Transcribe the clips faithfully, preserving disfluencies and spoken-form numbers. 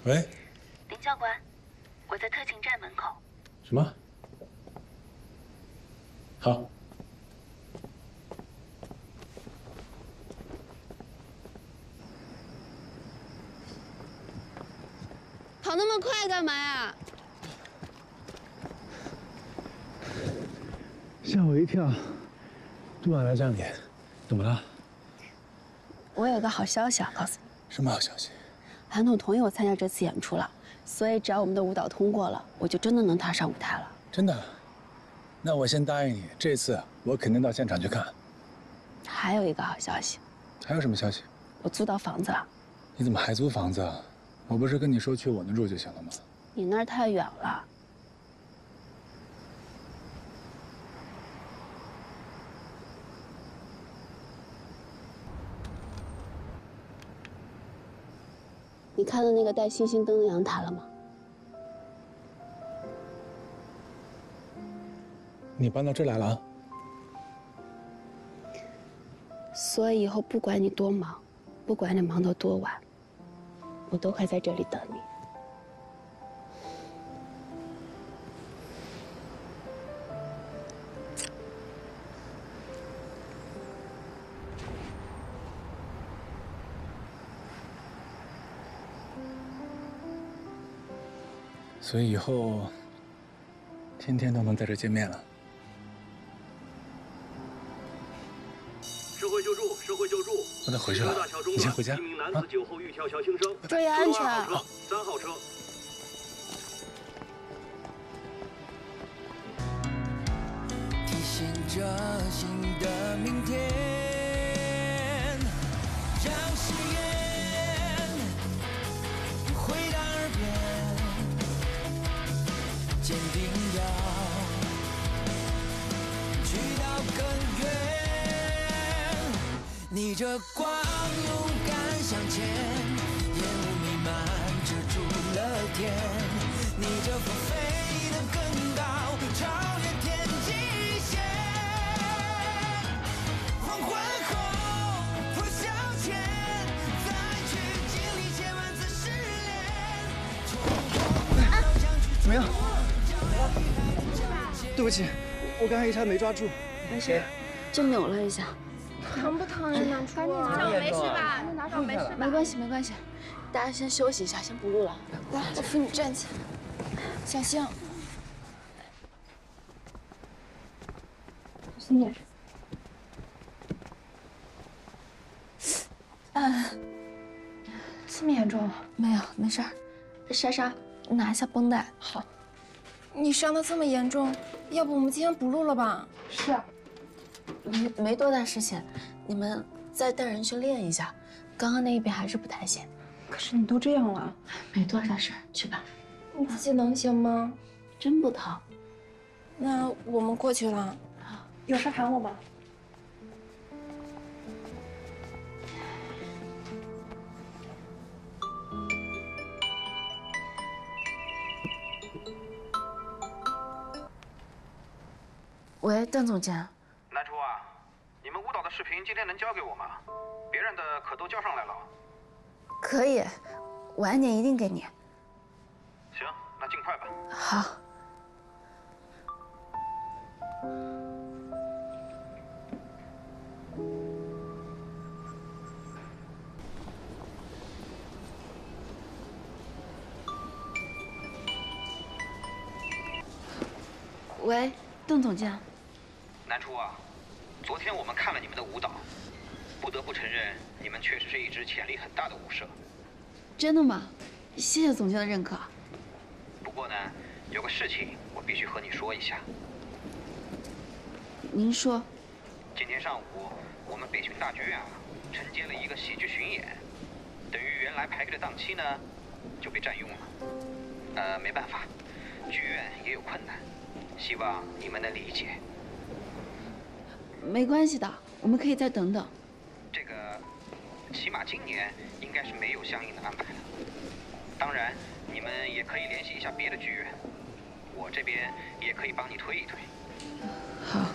喂， 林教官，我在特勤站门口。 什么？好。 跑那么快干嘛呀？ 吓我一跳，这么晚来找你，怎么了？ 我有个好消息要告诉你。 什么好消息？ 韩总同意我参加这次演出了，所以只要我们的舞蹈通过了，我就真的能踏上舞台了。 真的？那我先答应你，这次我肯定到现场去看。 还有一个好消息。 还有什么消息？ 我租到房子了。 你怎么还租房子啊？我不是跟你说去我那住就行了吗？ 你那儿太远了。你看到那个带星星灯的阳台了吗？ 你搬到这来了啊？ 所以以后不管你多忙，不管你忙到多晚，我都会在这里等你。 所以以后天天都能在这见面了。 社会救助，社会救助！ 我得回去了，你先回家。 一名男子酒后欲跳小轻生， 注意安全。 二号车，三号车。 提醒着新的明天，让誓言回到耳边，坚定要去到更远。逆着光勇敢向前，烟雾弥漫遮住了天，逆着风飞得更高，超越天际线。黄昏后破晓前，再去经历千万次失恋。 怎么样？对不起，我刚才一下没抓住。 没事，就扭了一下。 疼不疼呀？南初， 脚没事吧？脚没事吧？ 没关系，没关系。大家先休息一下，先不录了。 来，我扶你站起来，小心。小心点。嗯，这么严重？ 没有，没事儿。莎莎，拿一下绷带。 好。你伤得这么严重，要不我们今天不录了吧？ 是啊。没没多大事情，你们再带人去练一下。刚刚那一边还是不太行。 可是你都这样了， 没多大事，去吧。 你自己能行吗？ 真不疼。 那我们过去了。 好， 有事喊我吗？ 喂，邓总监。 南初啊，你们舞蹈的视频今天能交给我吗？别人的可都交上来了。 可以，晚点一定给你。 行，那尽快吧。 好。喂，邓总监。 南初啊，昨天我们看了你们的舞蹈，不得不承认，你们确实是一支潜力很大的舞社。 真的吗？谢谢总监的认可。 不过呢，有个事情我必须和你说一下。 您说。 今天上午，我们北巡大剧院啊，承接了一个戏剧巡演，等于原来排开的档期呢，就被占用了。呃，没办法，剧院也有困难，希望你们能理解。 没关系的，我们可以再等等。 这个，起码今年应该是没有相应的安排的。当然，你们也可以联系一下别的剧院，我这边也可以帮你推一推。 好。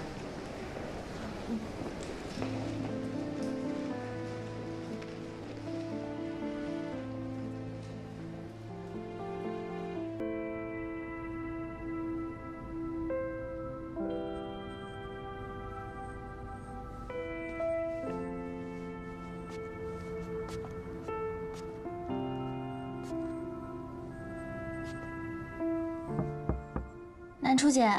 南初姐，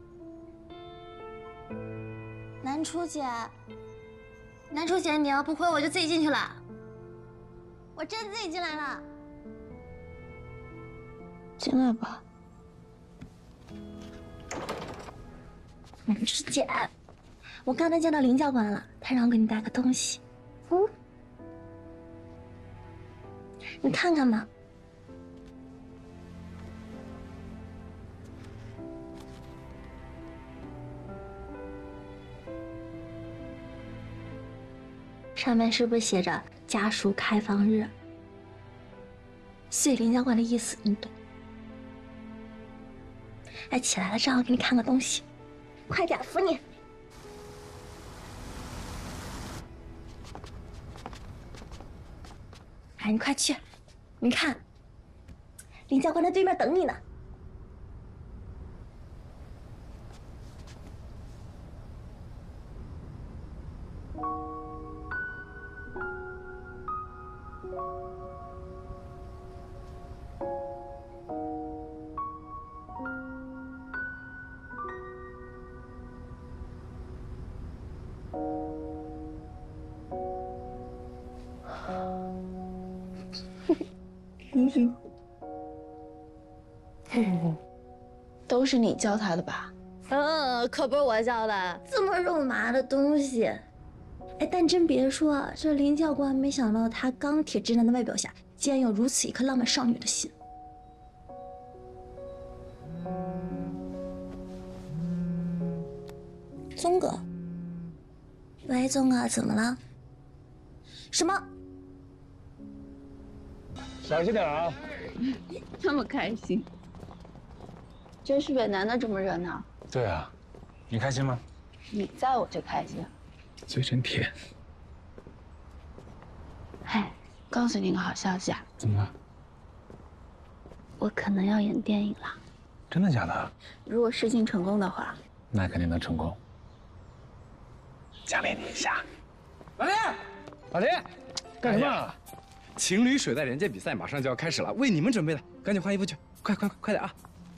南初姐，南初姐，你要不回我就自己进去了。我真自己进来了。进来吧。南初姐，我刚才见到林教官了，他让我给你带个东西。嗯，你看看吧。 上面是不是写着家属开放日？所以林教官的意思你懂？哎，起来了，正好给你看个东西，快点扶你。哎，你快去，你看，林教官在对面等你呢。 都是你教他的吧？嗯，可不是我教的。这么肉麻的东西，哎，但真别说，这林教官没想到他钢铁直男的外表下，竟然有如此一颗浪漫少女的心。宗哥，喂，宗哥，怎么了？什么？ 小心点啊！ 这么开心，真是北南的这么热闹。 对啊，你开心吗？ 你在我就开心。 嘴真甜。 哎，告诉你个好消息啊！ 怎么了？ 我可能要演电影了。 真的假的？ 如果试镜成功的话， 那肯定能成功。奖励你一下。 老林，老林，干什么啊？情侣水袋连接比赛马上就要开始了，为你们准备的，赶紧换衣服去，快快快点啊！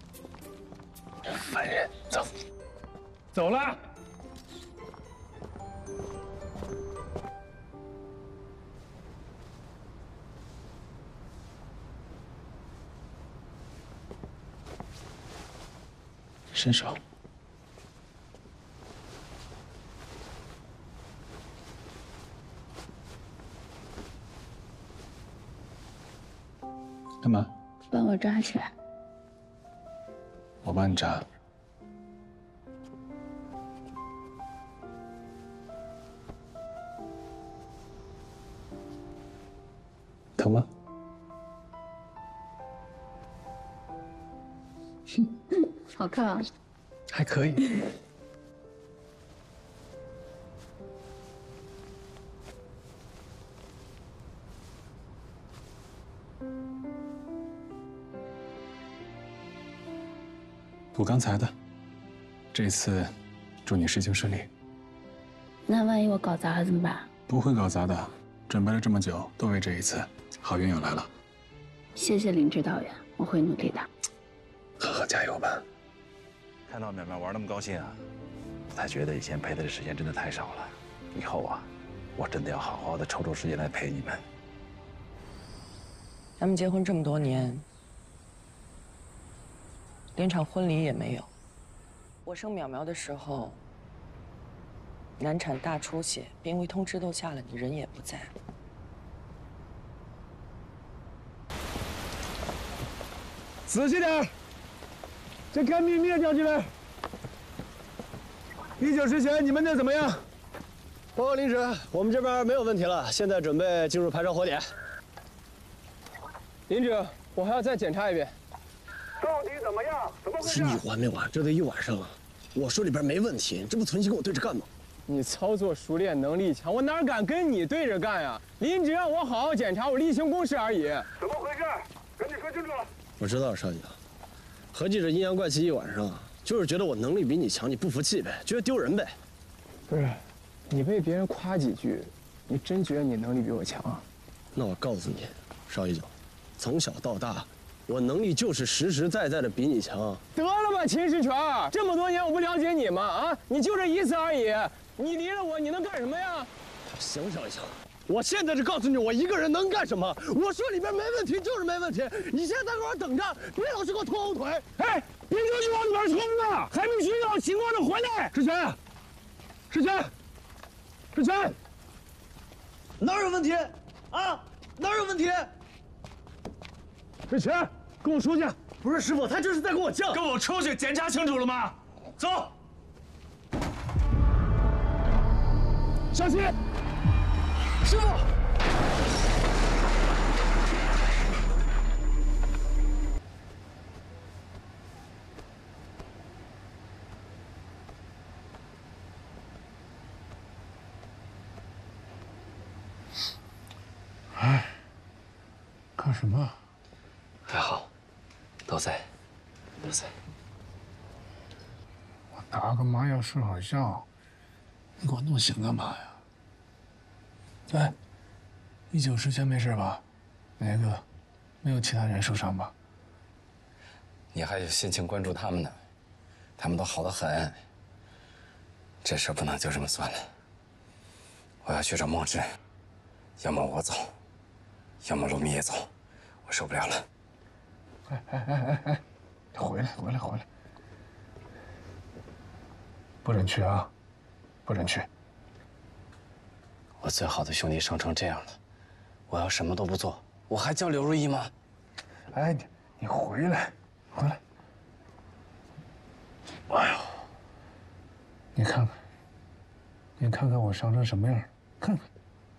烦人，走， 走了。 伸手。干嘛？ 帮我抓起来。 我帮你扎。疼吗？ 好看啊。 还可以。补刚才的，这次祝你试镜顺利。 那万一我搞砸了怎么办？ 不会搞砸的，准备了这么久，都为这一次。好运要来了。 谢谢林指导员，我会努力的。 呵呵，加油吧。 看到淼淼玩那么高兴啊，我才觉得以前陪她的时间真的太少了。以后啊，我真的要好好的抽出时间来陪你们。 咱们结婚这么多年，连场婚礼也没有。我生淼淼的时候，难产大出血，病危通知都下了，你人也不在。 仔细点，这干秘密掉进来。一九之前你们那怎么样？ 报告林指，我们这边没有问题了，现在准备进入排查火点。 林指，我还要再检查一遍。 到底怎么样？怎么回事？ 不是你还没完，这都一晚上了。我说里边没问题，这不存心跟我对着干吗？ 你操作熟练，能力强，我哪敢跟你对着干呀？林指让我好好检查，我例行公事而已。 怎么回事？赶紧说清楚。 我知道，少爷，合计着阴阳怪气一晚上，就是觉得我能力比你强，你不服气呗，觉得丢人呗。 不是，你被别人夸几句，你真觉得你能力比我强啊？ 那我告诉你，少一脚，从小到大， 我能力就是实实在在的比你强。 得了吧，秦世全，这么多年我不了解你吗？啊，你就这一次而已，你离了我，你能干什么呀？ 想想一想，我现在是告诉你，我一个人能干什么？我说里边没问题就是没问题，你现在在给我等着，别老是给我拖后腿。 哎，别着急往里边冲啊，还没寻找情况的回来。世全，世全，世全， 哪有问题？啊，哪有问题？ 世全，跟我出去。 不是师傅，他这是在跟我犟。 跟我出去检查清楚了吗？走。小心！ 师傅。 哎，干什么？ 还好，都在，都在。 我打个麻药睡好觉，你给我弄醒干嘛呀？哎，一九师全没事吧？哪个？没有其他人受伤吧？ 你还有心情关注他们呢？他们都好得很。这事不能就这么算了。我要去找墨汁，要么我走，要么陆明也走，我受不了了。 哎哎哎哎哎，回来回来回来！不准去啊！不准去！ 我最好的兄弟伤成这样了，我要什么都不做，我还叫刘如意吗？ 哎，你你回来，回来！哎呦，你看看，你看看我伤成什么样，看看，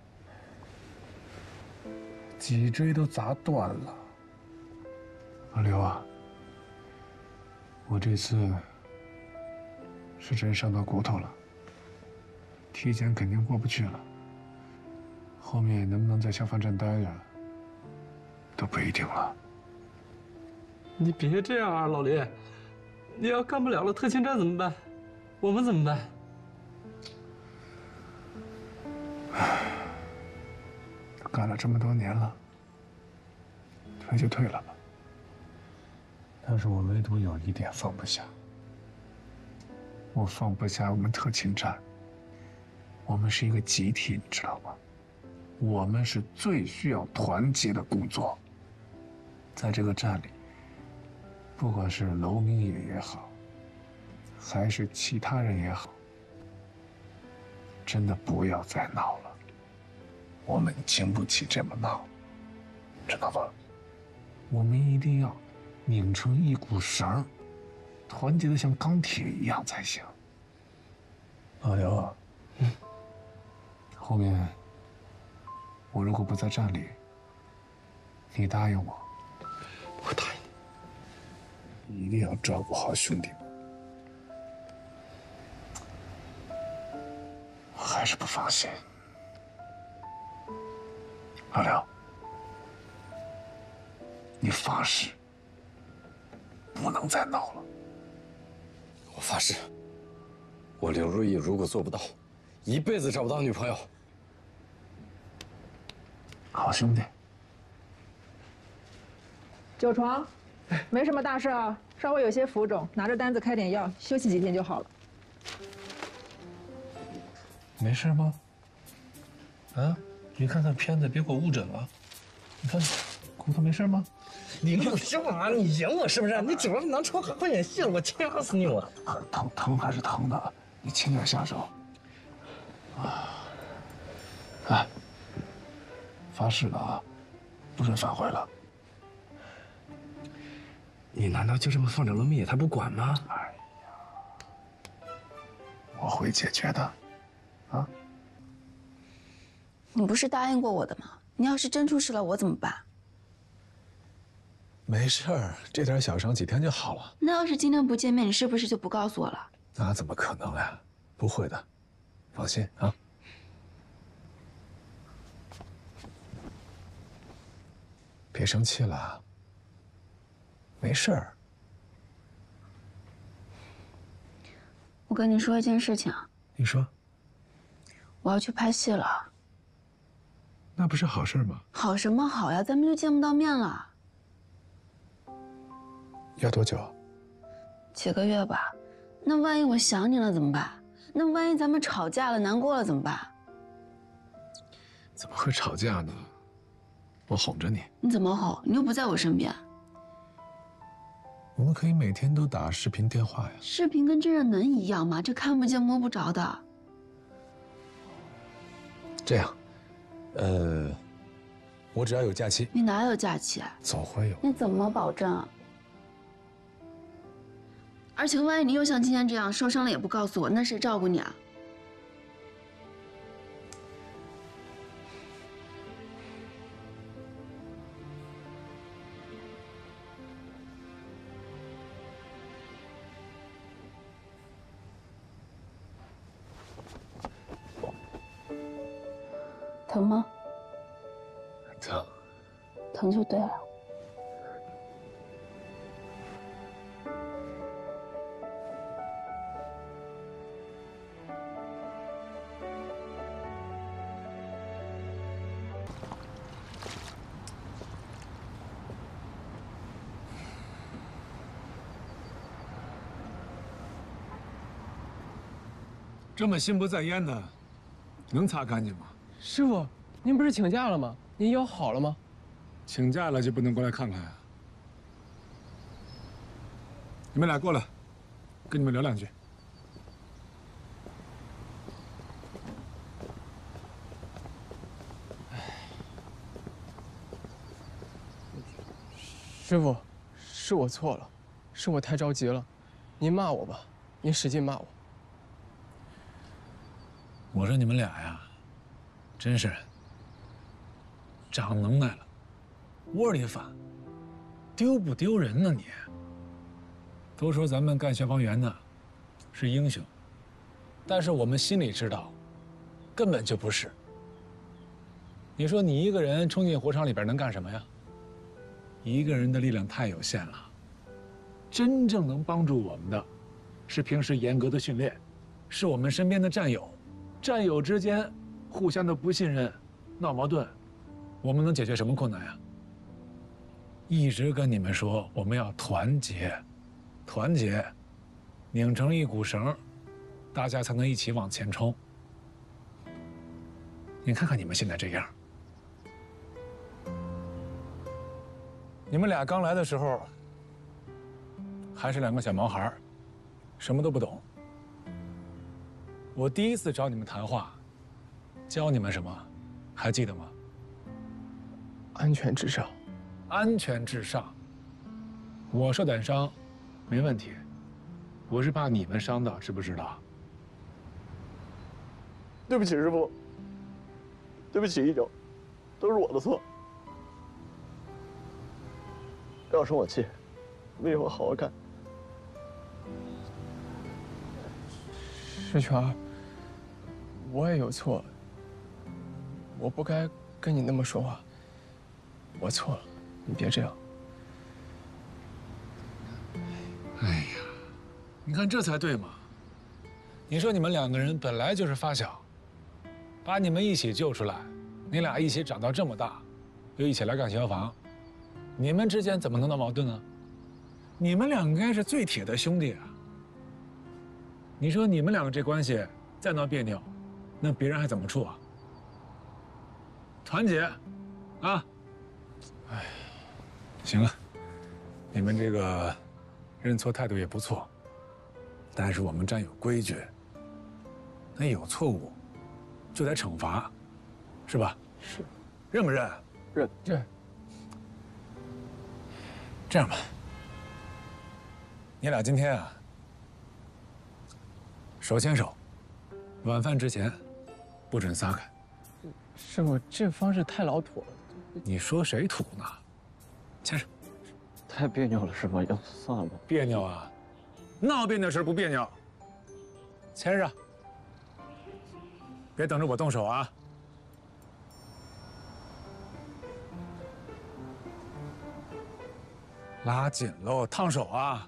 脊椎都砸断了。阿刘啊，我这次是真伤到骨头了，体检肯定过不去了。后面能不能在消防站待着，都不一定了。 你别这样啊，老林！你要干不了了，特勤站怎么办？我们怎么办？ 唉，干了这么多年了，退就退了吧。但是我唯独有一点放不下，我放不下我们特勤站。我们是一个集体，你知道吗？我们是最需要团结的工作。在这个站里，不管是楼明野也好，还是其他人也好，真的不要再闹了。我们经不起这么闹，知道吧？我们一定要拧成一股绳，团结的像钢铁一样才行。老刘啊，嗯，后面我如果不在站里，你答应我， 我答应你，一定要照顾好兄弟们。我还是不放心，老刘，你发誓不能再闹了。 我发誓，我刘如意如果做不到，一辈子找不到女朋友。 好兄弟。 九床，没什么大事啊，稍微有些浮肿，拿着单子开点药，休息几天就好了。 没事吗？啊，你看看片子，别给我误诊了。你看，骨头没事吗？ 你陆兄啊，你赢我是不是？你主要是能抽好演戏了，我掐死你我！ 疼疼还是疼的，你轻点下手。啊，哎，发誓了啊，不准反悔了。 你难道就这么放着罗密野他不管吗？ 哎呀，我会解决的，啊！ 你不是答应过我的吗？你要是真出事了，我怎么办？ 没事儿，这点小伤几天就好了。 那要是今天不见面，你是不是就不告诉我了？ 那怎么可能呀？不会的，放心啊。别生气了，没事儿。 我跟你说一件事情啊。 你说。 我要去拍戏了。 那不是好事吗？ 好什么好呀？咱们就见不到面了。 要多久？ 几个月吧。那万一我想你了怎么办？那万一咱们吵架了、难过了怎么办？ 怎么会吵架呢？我哄着你。 你怎么哄？你又不在我身边。 我们可以每天都打视频电话呀。 视频跟真人能一样吗？这看不见摸不着的。 这样，呃，我只要有假期。 你哪有假期？ 总会有。 你怎么保证啊？而且万一你又像今天这样受伤了也不告诉我，那谁照顾你啊？疼吗？ 疼。 疼就对了。 这么心不在焉的，能擦干净吗？ 师傅，您不是请假了吗？您腰好了吗？ 请假了就不能过来看看呀？你们俩过来，跟你们聊两句。 师傅，是我错了，是我太着急了，您骂我吧，您使劲骂我。 我说你们俩呀，真是长能耐了，窝里反，丢不丢人呢你？都说咱们干消防员的是英雄，但是我们心里知道，根本就不是。你说你一个人冲进火场里边能干什么呀？一个人的力量太有限了，真正能帮助我们的，是平时严格的训练，是我们身边的战友。战友之间互相的不信任、闹矛盾，我们能解决什么困难呀？一直跟你们说我们要团结，团结，拧成一股绳，大家才能一起往前冲。你看看你们现在这样，你们俩刚来的时候还是两个小毛孩，什么都不懂。我第一次找你们谈话，教你们什么，还记得吗？ 安全至上。 安全至上。我受点伤，没问题。我是怕你们伤到，知不知道？ 对不起，师傅。对不起，一九，都是我的错。不要生我气，我们以后好好干。 石泉，我也有错，我不该跟你那么说话，我错了，你别这样。 哎呀，你看这才对嘛！你说你们两个人本来就是发小，把你们一起救出来，你俩一起长到这么大，又一起来干消防，你们之间怎么能闹矛盾呢？你们俩应该是最铁的兄弟啊！你说你们两个这关系再闹别扭，那别人还怎么处啊？团结，啊！哎，行了，你们这个认错态度也不错，但是我们站有规矩，那有错误就得惩罚，是吧？ 是， 认不认？ 认认。 这样吧，你俩今天啊，手牵手，晚饭之前不准撒开。 师傅，这方式太老土了。 你说谁土呢？牵手。 太别扭了，师傅，要不算了吧。 别扭啊？闹别扭时不别扭。牵上，别等着我动手啊。拉紧喽，烫手啊！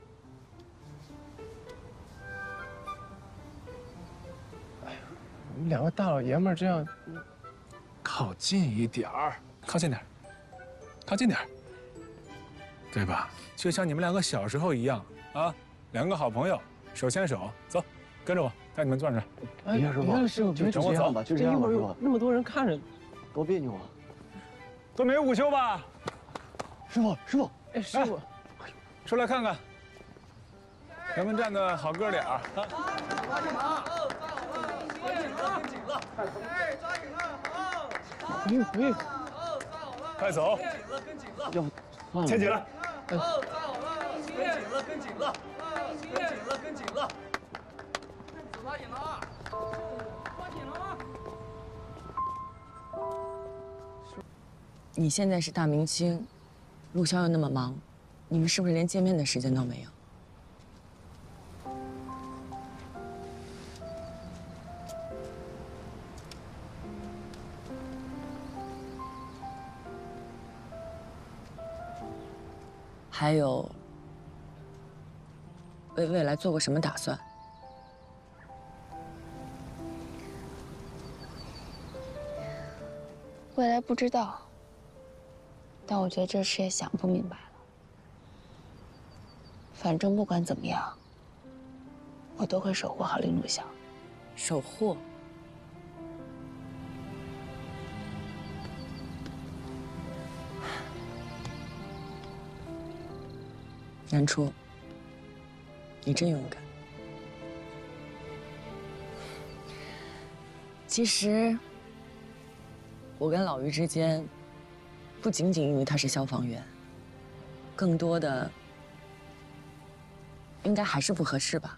哎呀，我们两个大老爷们儿这样， 靠近一点儿，靠近点儿，靠近点儿。 对吧？就像你们两个小时候一样啊，两个好朋友手牵手走，跟着我带你们转转。 哎，别师傅，师傅，别这样吧，就这样吧，师傅。那么多人看着，多别扭啊！ 都没午休吧？ 师傅，师傅，哎，师傅， 出来看看，咱们站的好哥俩啊！ 抓紧了，抓紧了，跟紧了，哎，抓紧了，好， 可以可以， 快走， 跟紧了，跟紧要牵起来。 好，抓好了，跟紧了，跟紧了，跟紧了，跟紧了，抓紧了啊，抓紧了啊！ 你现在是大明星，陆潇又那么忙，你们是不是连见面的时间都没有？还有，为未来做过什么打算？ 未来不知道，但我觉得这事也想不明白了。反正不管怎么样，我都会守护好林陆晓。 守护？南初，你真勇敢。其实，我跟老于之间，不仅仅因为他是消防员，更多的应该还是不合适吧。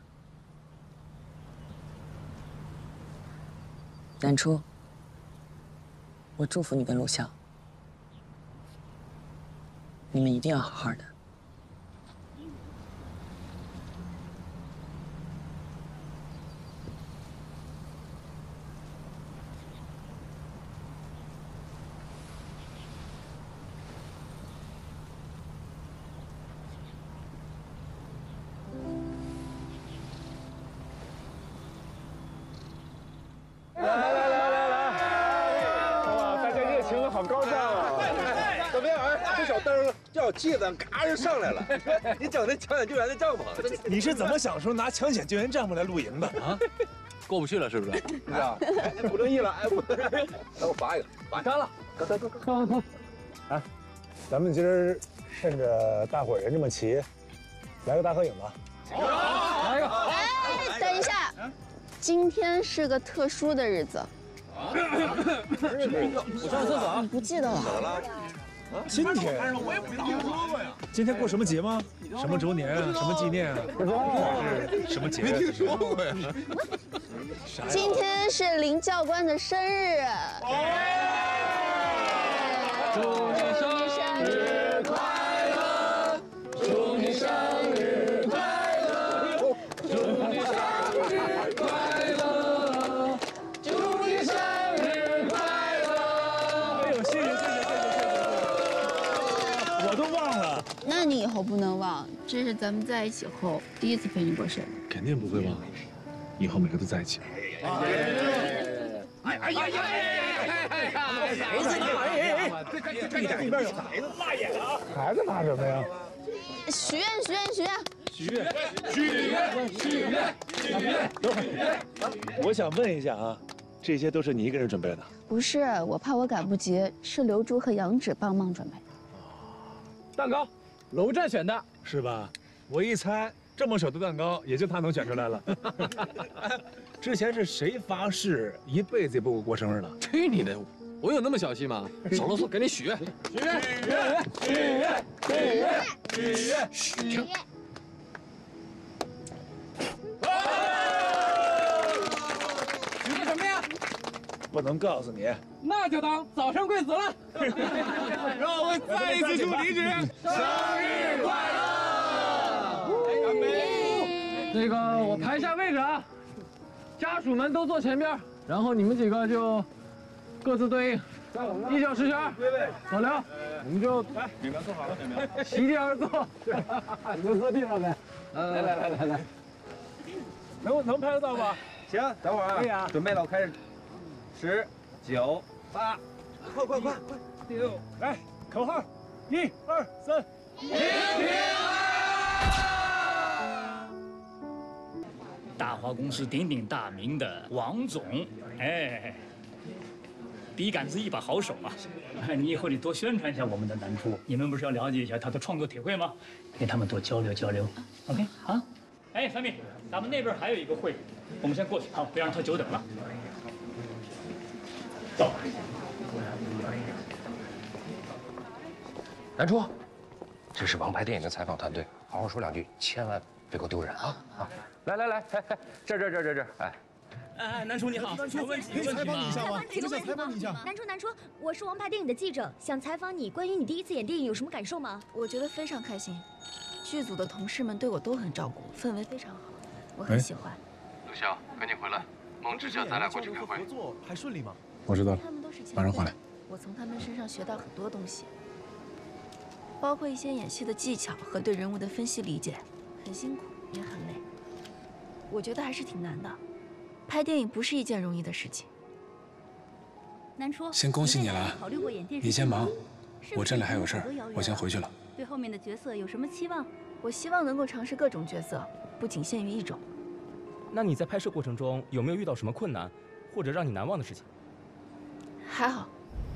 南初，我祝福你跟陆潇，你们一定要好好的。 叫气子，咔就上来了。你整那抢险救援的帐篷， 你是怎么想说拿抢险救援帐篷来露营的啊？ 过不去了是不是？ 是啊，哎，不乐意了，哎，不，来我拔一个，拔干了，走走走走走。 哎，咱们今儿趁着大伙人这么齐，来个大合影吧。 好，来一个。哎，等一下，今天是个特殊的日子。 我上厕所啊。 不记得了。 怎么了？ 今天，今天过什么节吗？什么周年啊？什么纪念啊？是什么节？ 没听说过呀。 今天是林教官的生日。 祝你生日快乐！祝你生日快乐！祝你生日快乐！祝你生日快乐！ 哎呦，谢谢谢谢谢谢谢谢。我都忘了。 那你以后不能忘，这是咱们在一起后第一次陪你过生日。 肯定不会忘，以后每个都在一起。 哎呀哎呀呀！孩子呢？哎哎哎！这这这这里边有孩子，辣眼了啊！ 孩子拿什么呀？ 许愿许愿许愿许愿许愿许愿许愿！等会儿，我想问一下啊，这些都是你一个人准备的？ 不是，我怕我赶不及，是刘珠和杨芷帮忙准备。 蛋糕，楼战选的是吧？我一猜，这么手的蛋糕，也就他能选出来了。之前是谁发誓一辈子也不会过生日的？ 去你的！我有那么小气吗？少啰嗦，赶紧许愿！ 许愿许愿许愿许愿许愿许愿！ 许个什么呀？ 不能告诉你。 那就当早生贵子了。让我们再一次祝李芷生日快乐！干杯！ 那个，我排一下位置啊，家属们都坐前边，然后你们几个就各自对应，一小时前左刘，你们就来，你们坐好了，你们席地而坐，你们坐地上呗。来来来来来， 能能拍得到吧？ 行，等会儿啊， 可以啊， 准备了，我开始，十、九、八，快快快快， 六，来，口号，一二三， 平平安。大华公司鼎鼎大名的王总，哎，笔杆子一把好手啊！你以后得多宣传一下我们的南初。你们不是要了解一下他的创作体会吗？跟他们多交流交流。OK 啊？哎，三妹，咱们那边还有一个会，我们先过去啊，不要让他久等了。走。 南初，这是王牌电影的采访团队，好好说两句，千万别给我丢人啊！啊，来来来，哎哎，这这这这这，哎。 哎，南初你好，有问题？ 可以采访你一下吗？ 我想采访你一下。南初，南初，我是王牌电影的记者，想采访你，关于你第一次演电影有什么感受吗？ 我觉得非常开心，剧组的同事们对我都很照顾，氛围非常好，我很喜欢。 陆潇，赶紧回来，孟直叫咱俩过去开会。 合作还顺利吗？ 我知道了， 他们都是前辈， 马上回来。 我从他们身上学到很多东西，包括一些演戏的技巧和对人物的分析理解，很辛苦也很累，我觉得还是挺难的。 拍电影不是一件容易的事情。 南初， 先恭喜你了， 考虑过演电视你先忙，我这里还有事儿，我先回去了。 对后面的角色有什么期望？ 我希望能够尝试各种角色，不仅限于一种。 那你在拍摄过程中有没有遇到什么困难，或者让你难忘的事情？ 还好。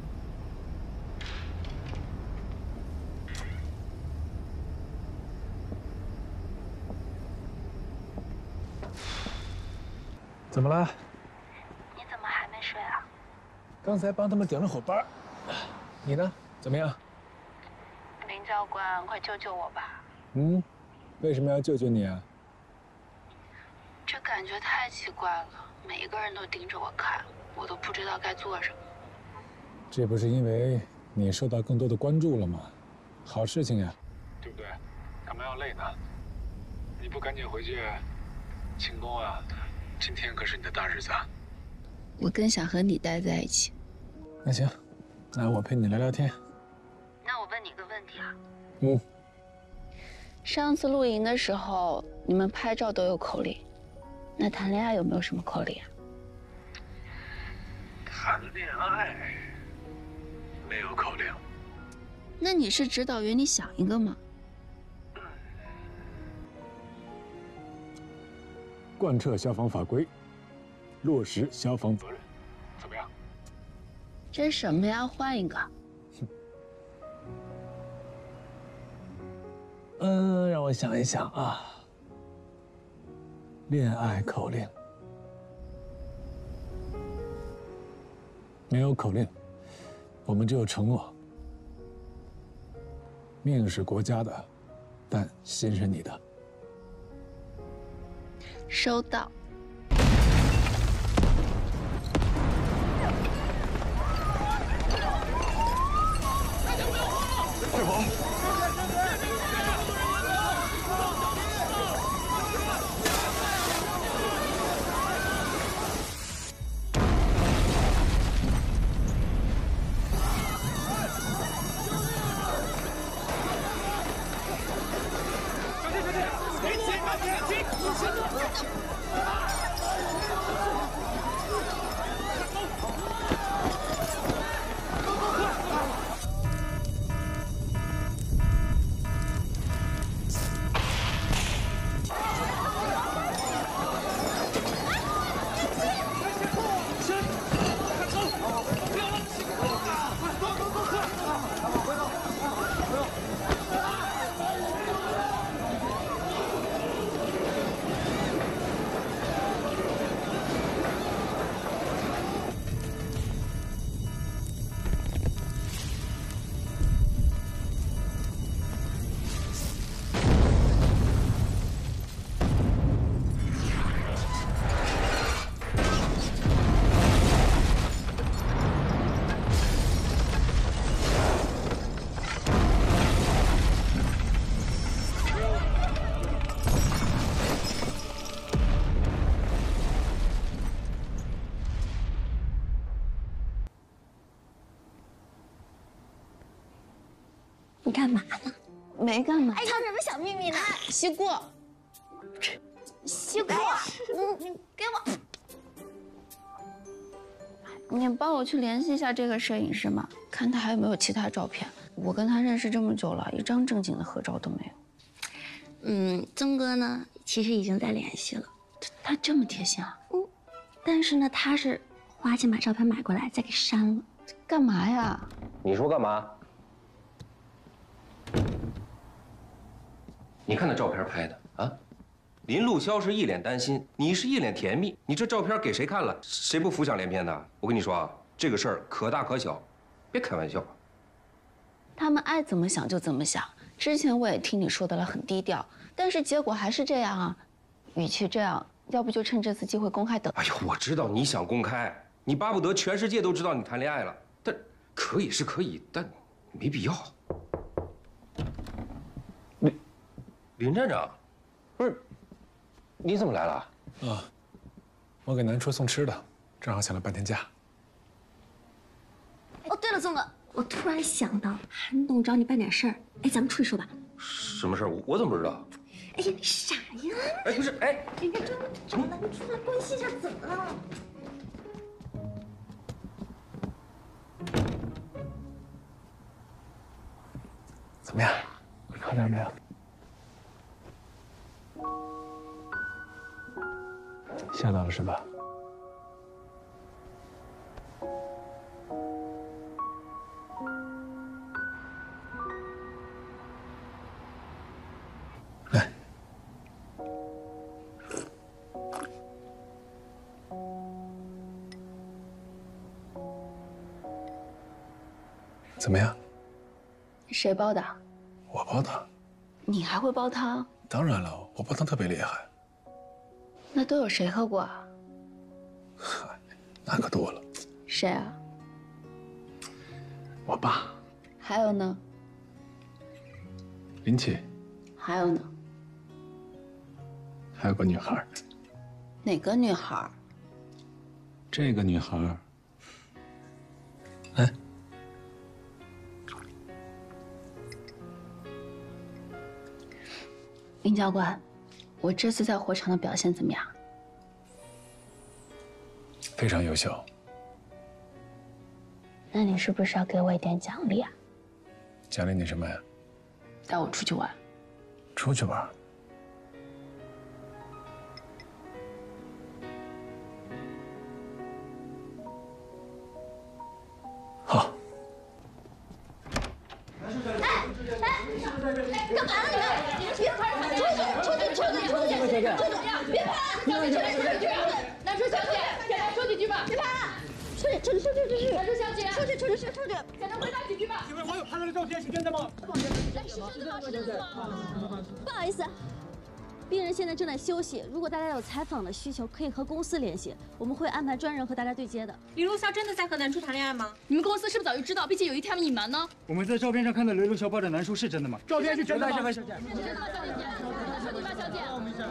怎么了？ 你怎么还没睡啊？ 刚才帮他们顶了会班。你呢？怎么样？ 林教官，快救救我吧！ 嗯，为什么要救救你啊？ 这感觉太奇怪了，每一个人都盯着我看，我都不知道该做什么。 这不是因为你受到更多的关注了吗？好事情呀， 对不对？干嘛要累呢？你不赶紧回去庆功啊？ 今天可是你的大日子啊！ 我更想和你待在一起。 那行，那我陪你聊聊天。 那我问你个问题啊。 嗯。 上次露营的时候，你们拍照都有口令，那谈恋爱有没有什么口令啊？ 谈恋爱没有口令。 那你是指导员，你想一个吗？ 贯彻消防法规，落实消防责任， 怎么样？ 这是什么呀？换一个。 嗯，让我想一想啊。恋爱口令，没有口令，我们只有承诺。命是国家的，但心是你的。 收到。 师傅。 你干嘛呢？ 没干嘛。 哎，藏什么小秘密呢？ 西姑， 西姑，你你给我， 你帮我去联系一下这个摄影师吗？ 看他还有没有其他照片。我跟他认识这么久了，一张正经的合照都没有。 嗯，曾哥呢，其实已经在联系了。 他他这么贴心啊？ 嗯，但是呢，他是花钱把照片买过来，再给删了。 干嘛呀？ 你说干嘛？你看那照片拍的啊，林陆潇是一脸担心，你是一脸甜蜜，你这照片给谁看了，谁不浮想联翩的？我跟你说啊，这个事儿可大可小，别开玩笑。 他们爱怎么想就怎么想。之前我也听你说的了，很低调，但是结果还是这样啊。与其这样，要不就趁这次机会公开等。 哎呦，我知道你想公开，你巴不得全世界都知道你谈恋爱了，但可以是可以，但没必要。林林站长，不是，你怎么来了？ 啊，我给南初送吃的，正好请了半天假。 哦，对了，宗哥，我突然想到，韩董找你办点事儿，哎，咱们出去说吧。 什么事儿？我我怎么不知道？ 哎呀，你傻呀！ 哎，不是，哎， 人家专门找南初来关心一下，怎么了？ 怎么样？ 喝点没有？吓到了是吧？ 来，怎么样？ 谁煲的？ 我煲的。 你还会煲汤？ 当然了，我煲汤特别厉害。 那都有谁喝过啊？ 嗨，那可多了。 谁啊？ 我爸。 还有呢？ 林奇。 还有呢？ 还有个女孩。 哪个女孩？ 这个女孩。来。 林教官，我这次在火场的表现怎么样？ 非常优秀。 那你是不是要给我一点奖励啊？ 奖励你什么呀？ 带我出去玩。 出去玩。好。 哎哎，干嘛呢你们？你们别拍了，出去出去出去出去！别拍了，别拍了，小姐出去出去！南初小姐，简单说几句吧。别拍了，出去出去出去出去！南初小姐，出去出去出去出去！简单回答几句吧。 几位网友拍到的照片是真的吗？ 是真的吗？是真的吗？不好意思。病人现在正在休息，如果大家有采访的需求，可以和公司联系，我们会安排专人和大家对接的。 李陆潇真的在和南初谈恋爱吗？ 你们公司是不是早就知道，并且有意替他们隐瞒呢？ 我们在照片上看到刘陆潇抱着南初是真的吗？照片是真的吗？ 是真的，小姐。李小姐。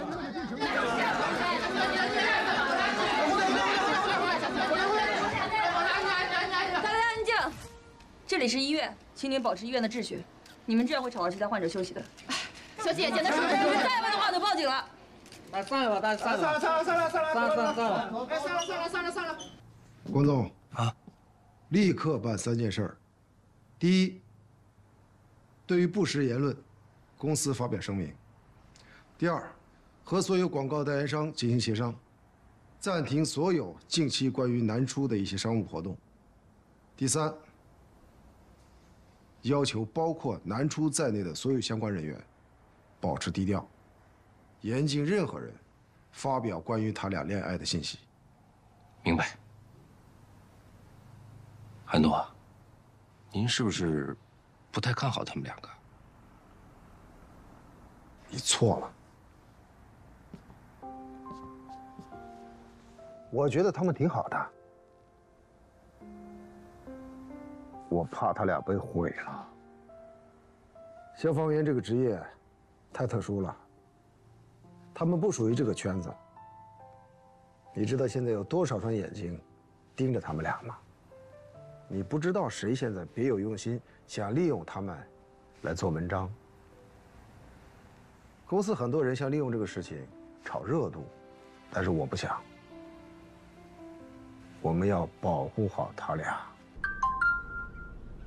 大家安静，这里是医院，请您保持医院的秩序。你们这样会吵到其他患者休息的。 小姐，简单说， 你们再问的话就报警了。 来，散了吧，大家散了。散了，散了，散了，散了，散了，散了，散了。哎，散了，散了，散了，散了。 关总啊，立刻办三件事儿。第一，对于不实言论，公司发表声明。第二，和所有广告代言商进行协商，暂停所有近期关于南初的一些商务活动。第三，要求包括南初在内的所有相关人员保持低调，严禁任何人发表关于他俩恋爱的信息。 明白。韩总啊，您是不是不太看好他们两个？ 你错了。我觉得他们挺好的，我怕他俩被毁了。消防员这个职业太特殊了，他们不属于这个圈子。你知道现在有多少双眼睛盯着他们俩吗？你不知道谁现在别有用心，想利用他们来做文章。公司很多人想利用这个事情炒热度，但是我不想。我们要保护好他俩。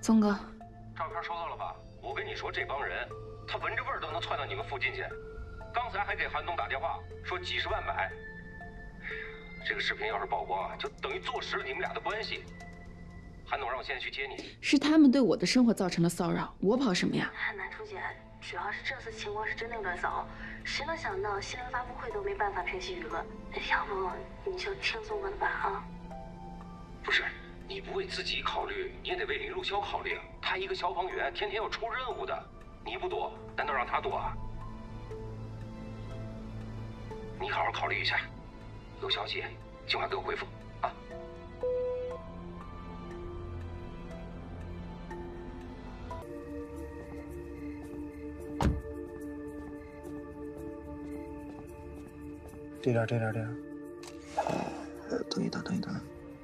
宗哥， 照片收到了吧？我跟你说，这帮人，他闻着味儿都能窜到你们附近去。刚才还给韩东打电话，说急事万百。这个视频要是曝光啊，就等于坐实了你们俩的关系。韩总让我现在去接你。 是他们对我的生活造成了骚扰，我跑什么呀？ 南初姐，主要是这次情况是真的有点糟，谁能想到新闻发布会都没办法平息舆论？要不你就听宗哥的吧啊！ 不是，你不为自己考虑，你也得为林路潇考虑啊。他一个消防员，天天要出任务的，你不躲，难道让他躲啊？你好好考虑一下，有消息尽快给我回复啊。 这点，这点，这点。呃，等一等，等一等。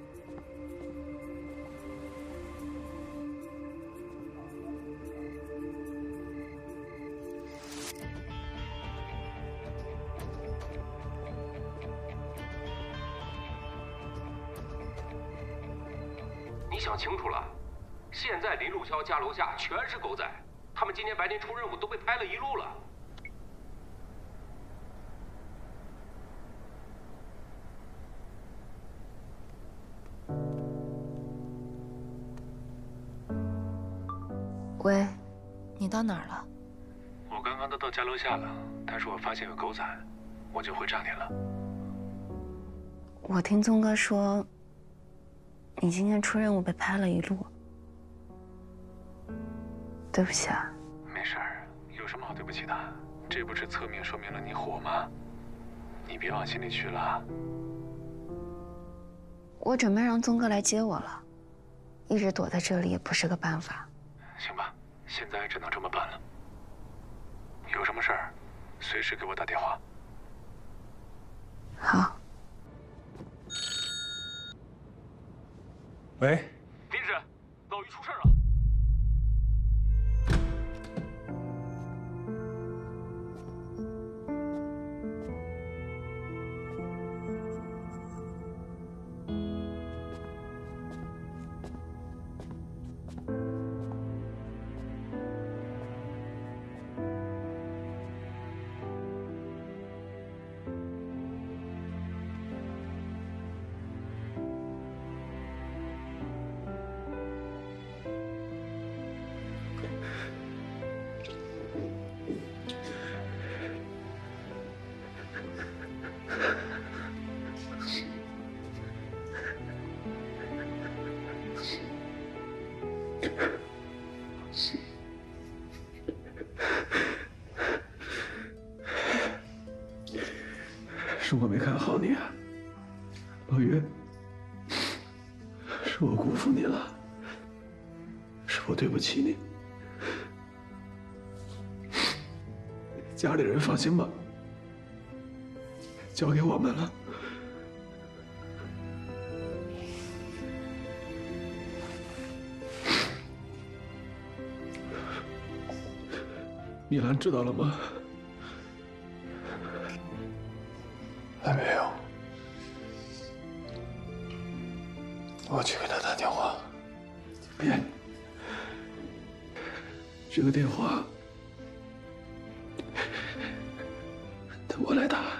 你想清楚了，现在林路潇家楼下全是狗仔，他们今天白天出任务都被拍了一路了。 喂，你到哪儿了？ 我刚刚都到家楼下了，但是我发现有狗仔，我就回炸点了。 我听宗哥说，你今天出任务被拍了一路。对不起啊。 没事儿，有什么好对不起的？这不是侧面说明了你火吗？你别往心里去了。 我准备让宗哥来接我了，一直躲在这里也不是个办法。 行吧，现在只能这么办了。有什么事儿，随时给我打电话。 好。 喂， 林指，老于出事了。 是我没看好你，老于，是我辜负你了，是我对不起你。家里人放心吧，交给我们了。米兰知道了吗？还没有。我去给他打电话。别，这个电话，我来打。